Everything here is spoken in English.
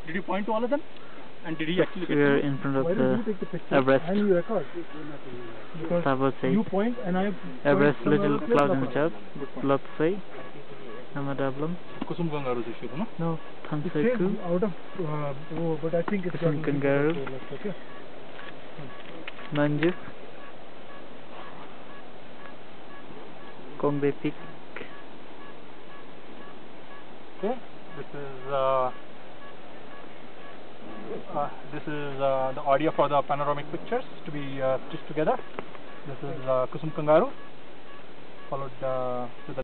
Did you point to all of them? And did he actually get We are to you? in front of Why don't you take the the picture Everest. and you record? Because Tower site. you point and I Everest point little somewhere cloud else, in the top. Lot say. Namadablam. Kusum Kangaroo is issued, no? No. It Tanseku. says out of but I think it's Kusum got Kangaroo. okay. Manju. Kongbe Peak. Okay, this is the audio for the panoramic pictures to be stitched together. This is Kusum Kangaroo, followed with the